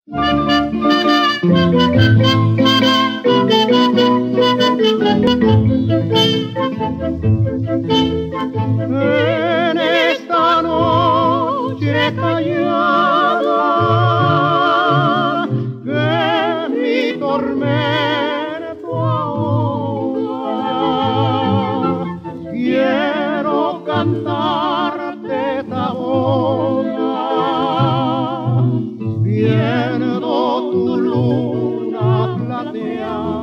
En esta noche callada que mi tormento ahoga, quiero cantarte esta boda, viendo tu luna plateada.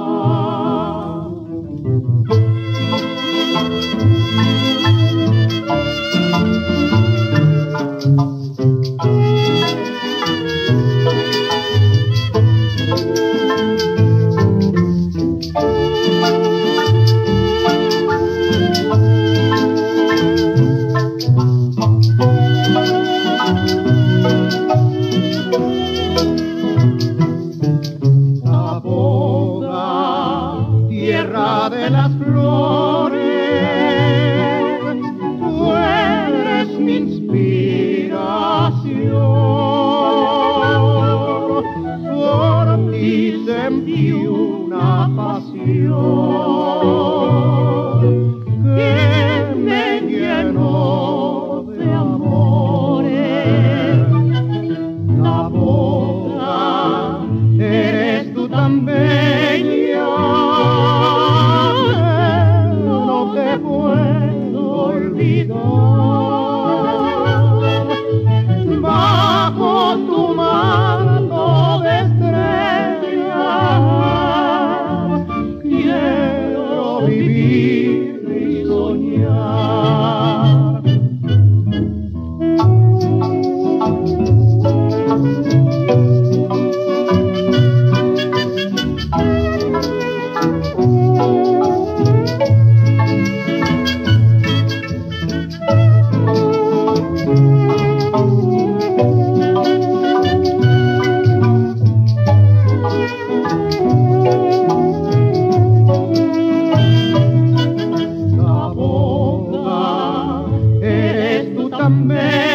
La boda, tierra de las flores, tú eres mi inspiración. Por ti sentí una pasión que me llenó de amores. La boda, eres tú tan bella, no te puedo olvidar. Bajo tu manto de estrellas quiero vivir y soñar. La boda, eres tú tan bella.